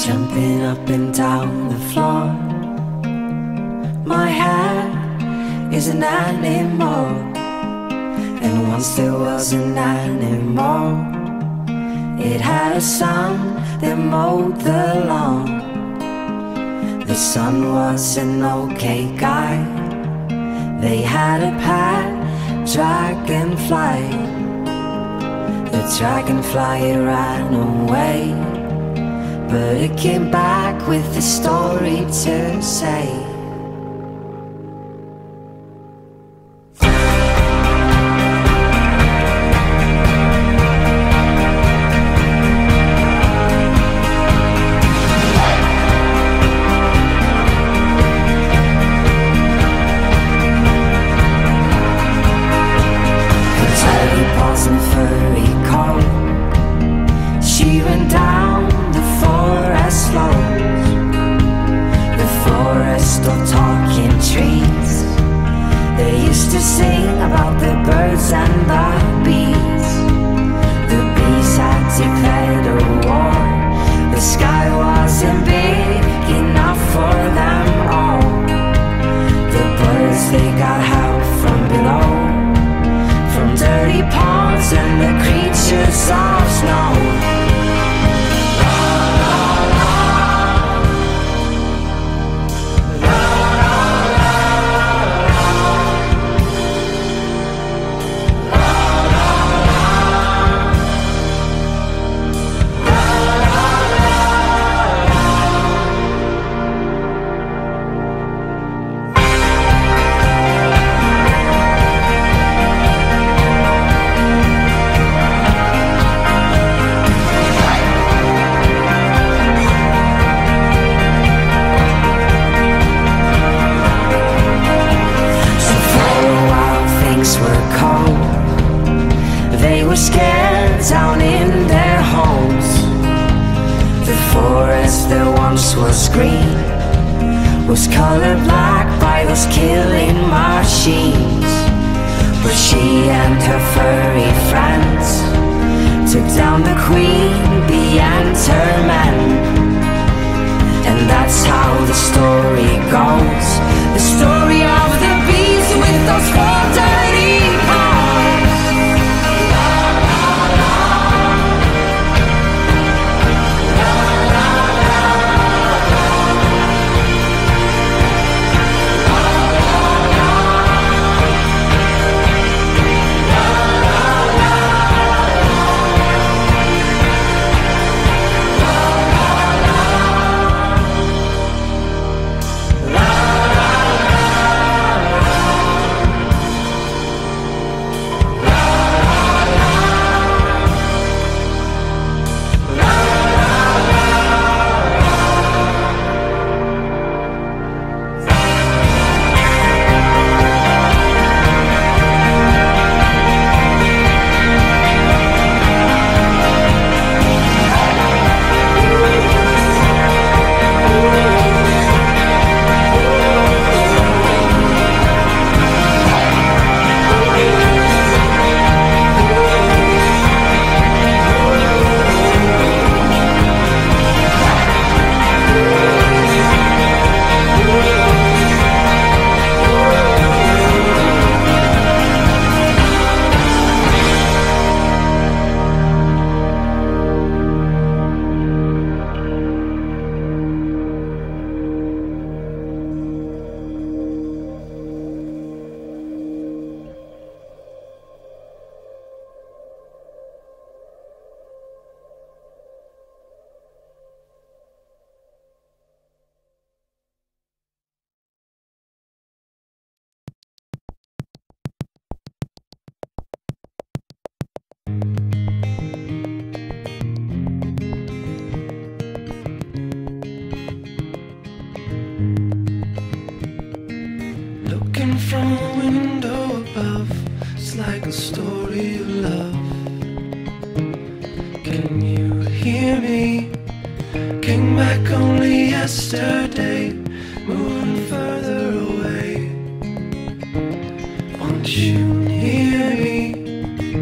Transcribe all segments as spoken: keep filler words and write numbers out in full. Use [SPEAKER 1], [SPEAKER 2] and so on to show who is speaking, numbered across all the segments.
[SPEAKER 1] jumping up and down the floor. My hair is an animal, and once there was an animal. It had a son that mowed the lawn. The son was an okay guy. They had a pet dragonfly. The dragonfly ran away, but it came back with a story to say.
[SPEAKER 2] From a window above, it's like a story of love. Can you hear me? Came back only yesterday, moving further away. Won't you hear me?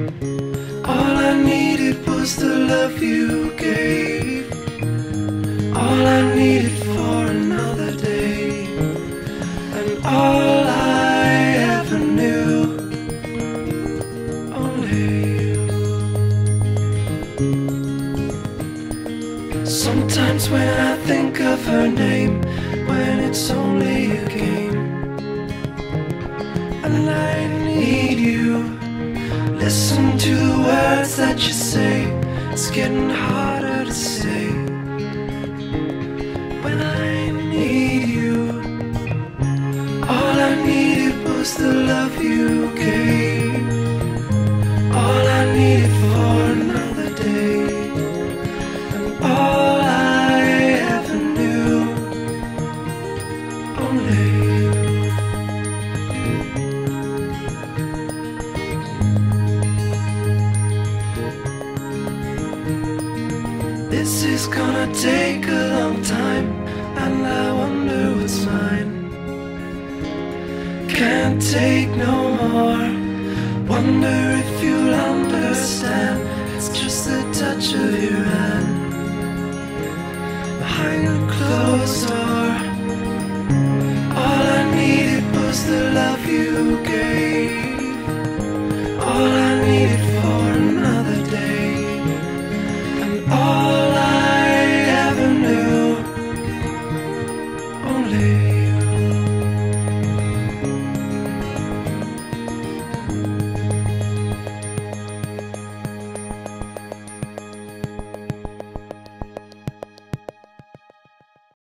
[SPEAKER 2] All I needed was the love you gave. all I needed for another day, and all I ever knew. Only you. Sometimes when I think of her name, when it's only a game, and I need you, listen to the words that you say. It's getting harder to say. When I need you, all I needed was the love you gave. All I needed for another day, and all I ever knew. Only you. This is gonna take a long time, and I wonder what's mine. Can't take no more. Wonder if you'll understand.